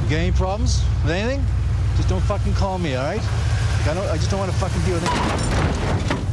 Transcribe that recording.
You got any problems with anything? Just don't fucking call me, all right? I just don't want to fucking deal with it.